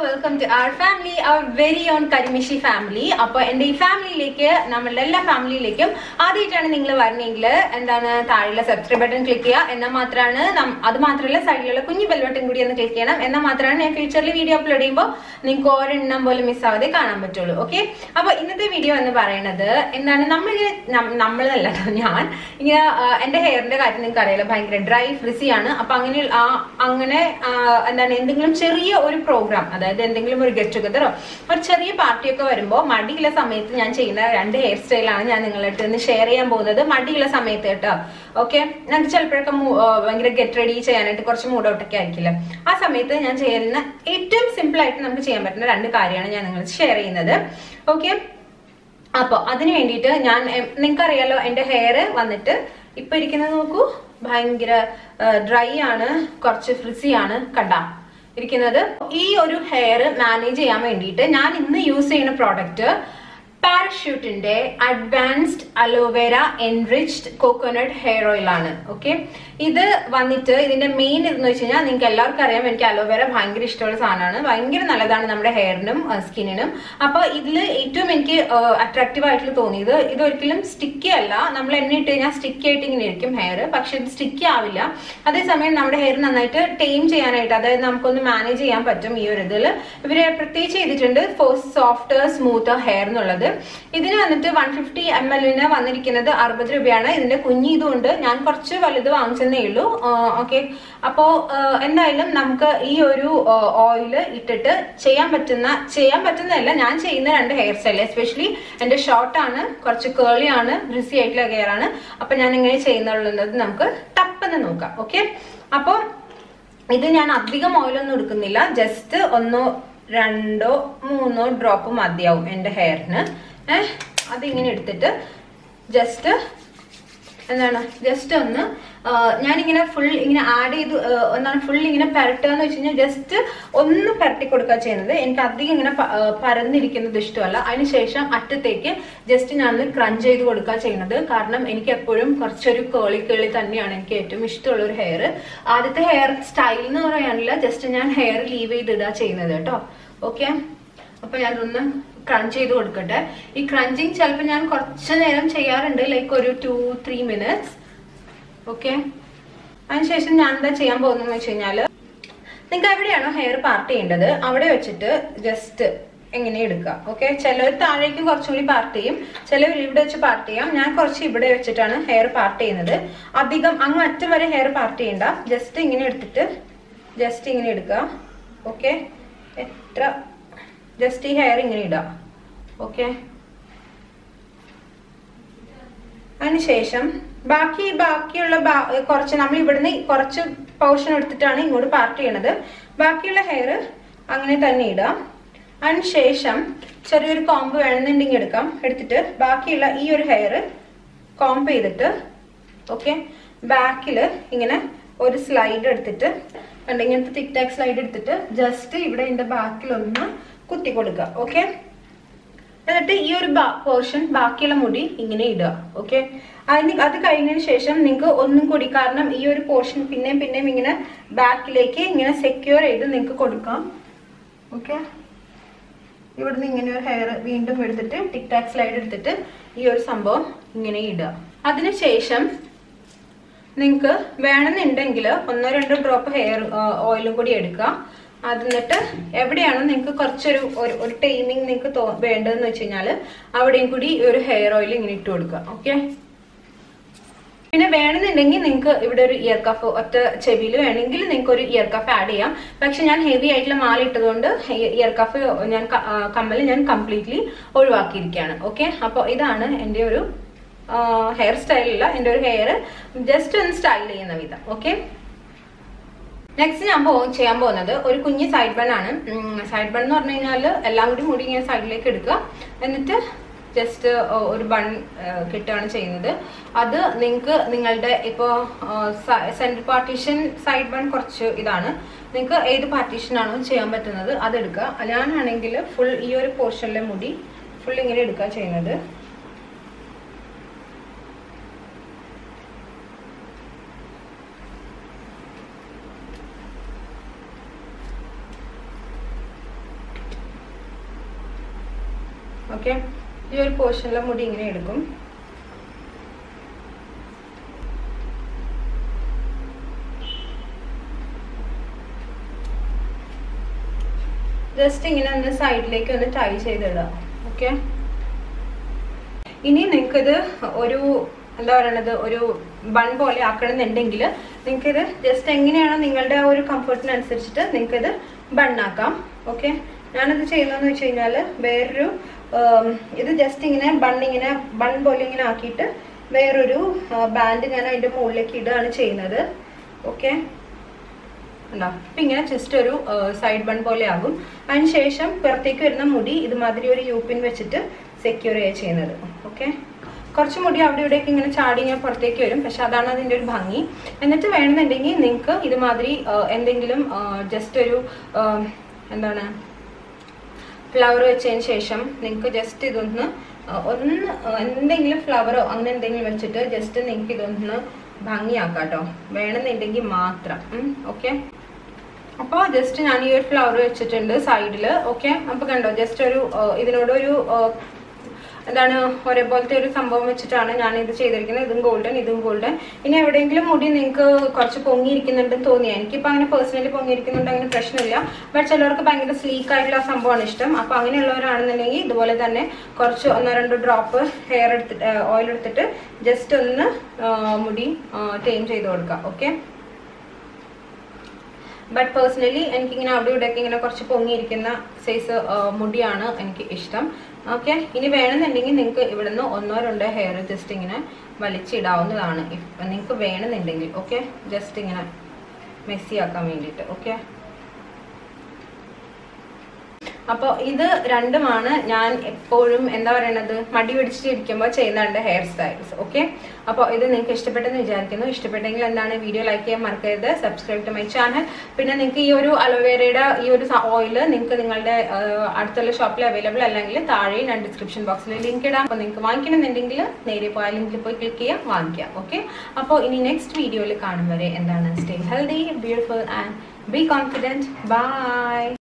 welcome to our family, our very own Karimashi family. അപ്പോൾ എൻ്റെ ഈ ഫാമിലിയിലേക്ക് നമ്മളുടെ എല്ലാ ഫാമിലിയിലേക്കും ആദ്യമായിട്ടാണ് നിങ്ങൾ വരണമെങ്കിൽ എന്താണ് താഴെയുള്ള സബ്സ്ക്രൈബ് ബട്ടൺ ക്ലിക്ക് ചെയ്യുക. എന്നാൽ മാത്രമാണ് അത് മാത്രമല്ല സൈഡിലുള്ള കുഞ്ഞു ബെൽ ബട്ടൺ കൂടി ഒന്ന് ക്ലിക്ക് ചെയ്യണം. എന്നാൽ മാത്രമാണ് ഞാൻ ഫ്യൂച്ചറിൽ വീഡിയോ അപ്ലോഡ് ചെയ്യുമ്പോൾ നിങ്ങൾക്ക് ഒരെണ്ണം പോലും മിസ്സാവാതെ കാണാൻ പറ്റുള്ളൂ. ഓക്കെ, അപ്പോൾ ഇന്നത്തെ വീഡിയോ എന്ന് പറയുന്നത് എന്താണ്, നമ്മളല്ല ഞാൻ ഇങ്ങനെ എൻ്റെ ഹെയറിന്റെ കാര്യം നിങ്ങൾക്ക് അറിയാലോ, ഭയങ്കര ഡ്രൈ ഫ്രിസിയാണ്. അപ്പൊ അങ്ങനെ എന്താണ് എന്തെങ്കിലും ചെറിയ ഒരു പ്രോഗ്രാം, അതായത് എന്തെങ്കിലും ഒരു ഗെറ്റ് ടുഗദറോ ഒരു ചെറിയ പാർട്ടിയൊക്കെ വരുമ്പോൾ മടിയുള്ള സമയത്ത് ഞാൻ ചെയ്യുന്ന 2 ഹെയർ സ്റ്റൈലാണ് ഞാൻ നിങ്ങളുടെ ഇന്ന് ഷെയർ ചെയ്യാൻ പോകുന്നത്. മടിയുള്ള സമയത്ത് കേട്ടോ. ഓക്കെ, നമുക്ക് ചിലപ്പോഴൊക്കെ ഭയങ്കര ഗെറ്റ് റെഡി ചെയ്യാനായിട്ട് കുറച്ച് മൂഡ് ഔട്ടൊക്കെ ആയിരിക്കില്ല. ആ സമയത്ത് ഞാൻ ചെയ്യുന്ന ഏറ്റവും സിമ്പിൾ ആയിട്ട് നമുക്ക് ചെയ്യാൻ പറ്റുന്ന 2 കാര്യമാണ് ഞാൻ നിങ്ങൾ ഷെയർ ചെയ്യുന്നത്. ഓക്കെ, അപ്പോൾ അതിന് വേണ്ടിയിട്ട് നിങ്ങൾക്കറിയാലോ എൻ്റെ ഹെയർ വന്നിട്ട് ഇപ്പൊ ഇരിക്കുന്നത് നോക്കൂ, ഭയങ്കര ഡ്രൈ ആണ്, കുറച്ച് ഫ്രിസി ആണ് കണ്ടാ ഇരിക്കുന്നത്. ഈ ഒരു ഹെയർ മാനേജ് ചെയ്യാൻ വേണ്ടിയിട്ട് ഞാൻ ഇന്ന് യൂസ് ചെയ്യുന്ന പ്രോഡക്റ്റ് പാരഷൂട്ടിന്റെ advanced aloe vera enriched coconut hair oil ആണ്. ഓക്കെ, ഇത് വന്നിട്ട് ഇതിന്റെ മെയിൻ ഇതെന്ന് വെച്ച് കഴിഞ്ഞാൽ നിങ്ങൾക്ക് എല്ലാവർക്കും അറിയാം, എനിക്ക് അലോവേര ഭയങ്കര ഇഷ്ടമുള്ള സാധനമാണ്, ഭയങ്കര നല്ലതാണ് നമ്മുടെ ഹെയറിനും സ്കിന്നിനും. അപ്പൊ ഇതിൽ ഏറ്റവും എനിക്ക് അട്രാക്റ്റീവ് ആയിട്ട് തോന്നിയത് ഇത് ഒരിക്കലും സ്റ്റിക്കി അല്ല. നമ്മൾ എണ്ണ ഇട്ട് കഴിഞ്ഞാൽ സ്റ്റിക്കി ആയിട്ട് ഇങ്ങനെ ഇരിക്കും ഹെയർ, പക്ഷെ ഇത് സ്റ്റിക്കി ആവില്ല. അതേസമയം നമ്മുടെ ഹെയർ നന്നായിട്ട് ടൈം ചെയ്യാനായിട്ട്, അതായത് നമുക്കൊന്ന് മാനേജ് ചെയ്യാൻ പറ്റും. ഈ ഒരു ഇതിൽ ഇവര് പ്രത്യേകിച്ച് ചെയ്തിട്ടുണ്ട് ഫോർ സോഫ്റ്റർ സ്മൂത്തർ ഹെയർ എന്നുള്ളത്. ഇതിന് വന്നിട്ട് 150 ml വന്നിരിക്കുന്നത് 60 രൂപയാണ്. ഇതിന്റെ കുഞ്ഞി ഇതുകൊണ്ട് ഞാൻ കുറച്ച് വലുത് വാങ്ങിച്ചെന്നേ ഉള്ളൂ. ഓക്കെ, അപ്പോ എന്തായാലും നമുക്ക് ഈ ഒരു ഓയില് ഇട്ടിട്ട് ചെയ്യാൻ പറ്റുന്നതല്ല, ഞാൻ ചെയ്യുന്ന 2 ഹെയർ സ്റ്റൈൽ, എസ്പെഷ്യലി എന്റെ ഷോർട്ട് ആണ്, കുറച്ച് കേളി ആണ്, ബ്രിസി ആയിട്ടുള്ള ഹെയർ ആണ്. അപ്പൊ ഞാൻ എങ്ങനെ ചെയ്യുന്നുള്ളത് നമുക്ക് ടപ്പെന്ന് നോക്കാം. ഓക്കെ, അപ്പൊ ഇത് ഞാൻ അധികം ഓയിലൊന്നും എടുക്കുന്നില്ല, ജസ്റ്റ് 1, 2, 3 ഡ്രോപ്പ് മതിയാവും എൻ്റെ ഹെയറിന്. അതിങ്ങനെ എടുത്തിട്ട് ജസ്റ്റ് ഒന്ന് ഞാനിങ്ങനെ ഫുൾ ഇങ്ങനെ ആഡ് ചെയ്ത് ഫുൾ ഇങ്ങനെ പരട്ടുക എന്ന് വെച്ച് കഴിഞ്ഞാൽ ജസ്റ്റ് ഒന്ന് പരട്ടി കൊടുക്കുക ചെയ്യുന്നത്. എനിക്ക് അധികം ഇങ്ങനെ പരന്നിരിക്കുന്നത് ഇഷ്ടമല്ല. അതിനുശേഷം അറ്റത്തേക്ക് ജസ്റ്റ് ഞാൻ ക്രഞ്ച് ചെയ്ത് കൊടുക്കുക ചെയ്യുന്നത്. കാരണം എനിക്ക് എപ്പോഴും കുറച്ചൊരു കേളി തന്നെയാണ് എനിക്ക് ഏറ്റവും ഇഷ്ടമുള്ള ഒരു ഹെയർ. ആദ്യത്തെ ഹെയർ സ്റ്റൈൽ എന്ന് പറയാനില്ല, ജസ്റ്റ് ഞാൻ ഹെയർ ലീവ് ചെയ്തിടുക ചെയ്യുന്നത് കേട്ടോ. ഓക്കെ, അപ്പൊ ഞാനൊന്ന് ക്രഞ്ച് ചെയ്ത് കൊടുക്കട്ടെ. ഈ ക്രഞ്ചിങ് ചിലപ്പോൾ ഞാൻ കുറച്ച് നേരം ചെയ്യാറുണ്ട്, ലൈക്ക് ഒരു 2-3 മിനിറ്റ്സ്. ഓക്കെ, അതിനുശേഷം ഞാൻ എന്താ ചെയ്യാൻ പോകുന്നതെന്ന് വെച്ച് കഴിഞ്ഞാല്, നിങ്ങൾക്ക് എവിടെയാണോ ഹെയർ പാർട്ട് ചെയ്യേണ്ടത് അവിടെ വെച്ചിട്ട് ജസ്റ്റ് എങ്ങനെ എടുക്കുക. ഓക്കെ, ചിലർ താഴേക്ക് കുറച്ചും കൂടി പാർട്ട് ചെയ്യും, ചിലർ ഇവിടെ വെച്ച് പാർട്ട് ചെയ്യാം. ഞാൻ കുറച്ച് ഇവിടെ വെച്ചിട്ടാണ് ഹെയർ പാർട്ട് ചെയ്യുന്നത്. അധികം അങ്ങ് അറ്റം വരെ ഹെയർ പാർട്ട് ചെയ്യണ്ട, ജസ്റ്റ് ഇങ്ങനെ എടുത്തിട്ട് ജസ്റ്റ് ഇങ്ങനെ എടുക്കുക. ഓക്കെ, ജസ്റ്റ് ഈ ഹെയർ ഇങ്ങനെ ഇടുക. ഓക്കെ, അതിനുശേഷം ബാക്കിയുള്ള കുറച്ച് നമ്മൾ ഇവിടുന്ന് കുറച്ച് പോർഷൻ എടുത്തിട്ടാണ് ഇങ്ങോട്ട് പാർട്ട് ചെയ്യണത്. ബാക്കിയുള്ള ഹെയർ അങ്ങനെ തന്നെ ഇടാം. അതിനുശേഷം ചെറിയൊരു കോമ്പ് വേണമെന്നുണ്ടെങ്കിൽ എടുത്തിട്ട് ബാക്കിയുള്ള ഈ ഒരു ഹെയർ കോംപ് ചെയ്തിട്ട്, ഓക്കെ, ബാക്കിൽ ഇങ്ങനെ ഒരു സ്ലൈഡ് എടുത്തിട്ട് ഇങ്ങനത്തെ തിക് ടാക് സ്ലൈഡ് എടുത്തിട്ട് ജസ്റ്റ് ഇവിടെ ഇതിന്റെ ബാക്കിലൊന്ന് കുത്തി കൊടുക്കുക. ഓക്കെ, എന്നിട്ട് ഈ ഒരു പോർഷൻ ബാക്കിയുള്ള മുടി ഇങ്ങനെ ഇടുക. ഓക്കെ, അത് കഴിഞ്ഞതിന് ശേഷം നിങ്ങൾക്ക് ഒന്നും കൂടി, കാരണം ഈ ഒരു പോർഷൻ പിന്നെയും ഇങ്ങനെ ബാക്കിലേക്ക് ഇങ്ങനെ സെക്യൂർ ചെയ്ത് നിങ്ങൾക്ക് കൊടുക്കാം. ഓക്കെ, ഇവിടുന്ന് ഇങ്ങനെ ഒരു ഹെയർ വീണ്ടും എടുത്തിട്ട് ടിക് ടാക് സ്ലൈഡ് എടുത്തിട്ട് ഈ ഒരു സംഭവം ഇങ്ങനെ ഇടുക. അതിനുശേഷം നിങ്ങൾക്ക് വേണമെന്നുണ്ടെങ്കിൽ 1-2 ഡ്രോപ്പ് ഹെയർ ഓയിലും കൂടി എടുക്കുക. എന്നിട്ട് എവിടെയാണോ നിങ്ങൾക്ക് കുറച്ചൊരു ഒരു ടൈമിങ് നിങ്ങൾക്ക് വേണ്ടതെന്ന് വെച്ച് കഴിഞ്ഞാൽ അവിടെയും കൂടി ഒരു ഹെയർ ഓയിൽ ഇങ്ങനെ ഇട്ട് കൊടുക്കുക. ഓക്കെ, പിന്നെ വേണമെന്നുണ്ടെങ്കിൽ നിങ്ങൾക്ക് ഇവിടെ ഒരു ഇയർ കഫ്, ഒറ്റ ചെവിയിൽ വേണമെങ്കിൽ നിങ്ങൾക്ക് ഒരു ഇയർ കഫ് ആഡ് ചെയ്യാം. പക്ഷെ ഞാൻ ഹെവി ആയിട്ടുള്ള മാല ഇട്ടതുകൊണ്ട് ഇയർ കഫ് കമ്മൽ ഞാൻ കംപ്ലീറ്റ്ലി ഒഴിവാക്കിയിരിക്കുകയാണ്. ഓക്കെ, അപ്പോൾ ഇതാണ് എൻ്റെ ഒരു ഹെയർ സ്റ്റൈലില്ല, എൻ്റെ ഒരു ഹെയർ ജസ്റ്റ് ഒന്ന് സ്റ്റൈൽ ചെയ്യുന്ന വിധം. ഓക്കെ, നെക്സ്റ്റ് ഞാൻ ചെയ്യാൻ പോകുന്നത് ഒരു കുഞ്ഞ് സൈഡ് ബൺ ആണ്. സൈഡ് ബൺ എന്ന് പറഞ്ഞു കഴിഞ്ഞാൽ എല്ലാം കൂടി മുടി ഇങ്ങനെ സൈഡിലേക്ക് എടുക്കുക, എന്നിട്ട് ജസ്റ്റ് ഒരു ബൺ കിട്ടുകയാണ് ചെയ്യുന്നത്. അത് നിങ്ങളുടെ ഇപ്പോൾ സെൻട്രൽ പാർട്ടീഷൻ സൈഡ് ബൺ കുറച്ച് ഇതാണ്, നിങ്ങൾക്ക് ഏത് പാർട്ടീഷനാണോ ചെയ്യാൻ പറ്റുന്നത് അതെടുക്കുക. ഞാനാണെങ്കിൽ ഫുൾ ഈ ഒരു പോർഷനിലെ മുടി ഫുൾ ഇങ്ങനെ എടുക്കുക ചെയ്യുന്നത്. ഓക്കെ. ഈ ഒരു പോർഷനിലെ മുടി ഇങ്ങനെ എടുക്കും. ജസ്റ്റ് ഇങ്ങനെ ഒന്ന് സൈഡിലേക്ക് ഒന്ന് ടൈ ചെയ്തിടാം. ഓക്കെ. ഇനി നിങ്ങൾക്കിത് ഒരു എന്താ പറയണത്, ഒരു ബൺ പോലെ ആക്കണമെന്നുണ്ടെങ്കിൽ നിങ്ങൾക്കിത് ജസ്റ്റ് എങ്ങനെയാണോ നിങ്ങളുടെ ആ ഒരു കംഫർട്ടിനനുസരിച്ചിട്ട് നിങ്ങൾക്കിത് ബണ്ണാക്കാം. ഓക്കെ. ഞാനത് ചെയ്യുന്നതെന്ന് വെച്ച് കഴിഞ്ഞാൽ വേറൊരു ഇത് ജസ്റ്റ് ഇങ്ങനെ ബൺ പോലെ ഇങ്ങനെ ആക്കിയിട്ട് വേറൊരു ബാൻഡ് ഞാൻ അതിൻ്റെ മുകളിലേക്ക് ഇടുകയാണ് ചെയ്യുന്നത്. ഓക്കെ. ഉണ്ടോ? അപ്പം ഇങ്ങനെ ജസ്റ്റ് ഒരു സൈഡ് ബൺ പോലെ ആകും. അതിനുശേഷം പുറത്തേക്ക് വരുന്ന മുടി ഇതുമാതിരി ഒരു യൂപ്പിൻ വെച്ചിട്ട് സെക്യൂർ ചെയ്യുന്നത്. ഓക്കെ. കുറച്ച് മുടി അവിടെ ഇവിടെയൊക്കെ ഇങ്ങനെ ചാടി ഇങ്ങനെ പുറത്തേക്ക് വരും, പക്ഷെ അതാണ് അതിൻ്റെ ഒരു ഭംഗി. എന്നിട്ട് വേണമെന്നുണ്ടെങ്കിൽ നിങ്ങൾക്ക് ഇതുമാതിരി എന്തെങ്കിലും ജസ്റ്റ് ഒരു എന്താണ് ഫ്ലവർ വെച്ചതിന് ശേഷം നിങ്ങൾക്ക് ജസ്റ്റ് ഇതൊന്ന് എന്തെങ്കിലും ഫ്ലവറോ അങ്ങനെ എന്തെങ്കിലും വെച്ചിട്ട് ജസ്റ്റ് നിങ്ങൾക്ക് ഇതൊന്ന് ഭംഗിയാക്കാം കേട്ടോ, വേണമെന്നുണ്ടെങ്കിൽ മാത്രം. ഓക്കെ. അപ്പോൾ ജസ്റ്റ് ഞാൻ ഈ ഒരു ഫ്ലവർ വെച്ചിട്ടുണ്ട് സൈഡിൽ. ഓക്കെ. അപ്പോൾ കണ്ടോ, ജസ്റ്റ് ഒരു ഇതിനോടൊരു എന്താണ് ഒരേപോലത്തെ ഒരു സംഭവം വെച്ചിട്ടാണ് ഞാൻ ഇത് ചെയ്തിരിക്കുന്നത്. ഇതും ഗോൾഡൻ, ഇതും ഗോൾഡൻ. ഇനി എവിടെയെങ്കിലും മുടി നിങ്ങൾക്ക് കുറച്ച് പൊങ്ങിയിരിക്കുന്നുണ്ടെന്ന് തോന്നിയാൽ, എനിക്കിപ്പോൾ അങ്ങനെ പേഴ്സണലി പൊങ്ങിയിരിക്കുന്നുണ്ട്, അങ്ങനെ പ്രശ്നമില്ല. ബട്ട് ചിലവർക്ക് ഭയങ്കര സ്ലീക്ക് ആയിട്ടുള്ള സംഭവമാണ് ഇഷ്ടം. അപ്പോൾ അങ്ങനെയുള്ളവരാണെന്നുണ്ടെങ്കിൽ ഇതുപോലെ തന്നെ കുറച്ച് 1-2 ഡ്രോപ്പ് ഹെയർ എടുത്തിട്ട് ഓയിൽ എടുത്തിട്ട് ജസ്റ്റ് ഒന്ന് മുടി ടൈം ചെയ്ത് കൊടുക്കുക. ഓക്കെ. ബട്ട് പേഴ്സണലി എനിക്കിങ്ങനെ അവിടെ ഇവിടെയൊക്കെ ഇങ്ങനെ കുറച്ച് പൊങ്ങിയിരിക്കുന്ന സൈസ് മുടിയാണ് എനിക്ക് ഇഷ്ടം. ഓക്കെ. ഇനി വേണമെന്നുണ്ടെങ്കിൽ നിങ്ങൾക്ക് ഇവിടെ നിന്ന് 1-2 ഹെയർ ജസ്റ്റ് ഇങ്ങനെ വലിച്ചിടാവുന്നതാണ് നിങ്ങൾക്ക് വേണമെന്നുണ്ടെങ്കിൽ. ഓക്കെ. ജസ്റ്റ് ഇങ്ങനെ മെസ്സി ആക്കാൻ വേണ്ടിയിട്ട്. ഓക്കെ. അപ്പോൾ ഇത് രണ്ടുമാണ് ഞാൻ എപ്പോഴും എന്താ പറയണത് മടി പിടിച്ചിട്ടിരിക്കുമ്പോൾ ചെയ്യുന്ന ഹെയർ സ്റ്റൈൽസ്. ഓക്കെ. അപ്പോൾ ഇത് നിങ്ങൾക്ക് ഇഷ്ടപ്പെട്ടെന്ന് വിചാരിക്കുന്നു. ഇഷ്ടപ്പെട്ടെങ്കിൽ എന്താണ് വീഡിയോ ലൈക്ക് ചെയ്യാൻ മറക്കരുത്, സബ്സ്ക്രൈബ് ടു മൈ ചാനൽ. പിന്നെ നിങ്ങൾക്ക് ഈ ഒരു അലോവേരയുടെ ഈ ഒരു ഓയിൽ നിങ്ങൾക്ക് നിങ്ങളുടെ അടുത്തുള്ള ഷോപ്പിൽ അവൈലബിൾ അല്ലെങ്കിൽ താഴെ ഞാൻ ഡിസ്ക്രിപ്ഷൻ ബോക്സിൽ ലിങ്ക് ഇടാം. അപ്പോൾ നിങ്ങൾക്ക് വാങ്ങിക്കണമെന്നുണ്ടെങ്കിൽ നേരെ പോയി ലിങ്കിൽ പോയി ക്ലിക്ക് ചെയ്യാം, വാങ്ങിക്കാം. ഓക്കെ. അപ്പോൾ ഇനി നെക്സ്റ്റ് വീഡിയോയിൽ കാണും വരെ എന്താണ് stay healthy, beautiful and be confident. By.